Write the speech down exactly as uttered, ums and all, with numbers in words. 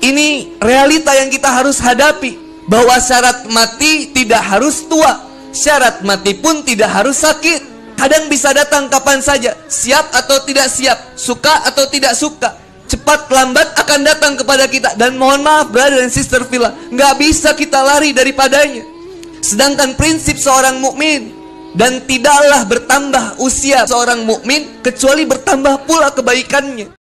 Ini realita yang kita harus hadapi, bahwa syarat mati tidak harus tua, syarat mati pun tidak harus sakit. Kadang bisa datang kapan saja, siap atau tidak siap, suka atau tidak suka, cepat lambat akan datang kepada kita. Dan mohon maaf brother dan sister Villa, nggak bisa kita lari daripadanya. Sedangkan prinsip seorang mukmin, dan tidaklah bertambah usia seorang mukmin kecuali bertambah pula kebaikannya.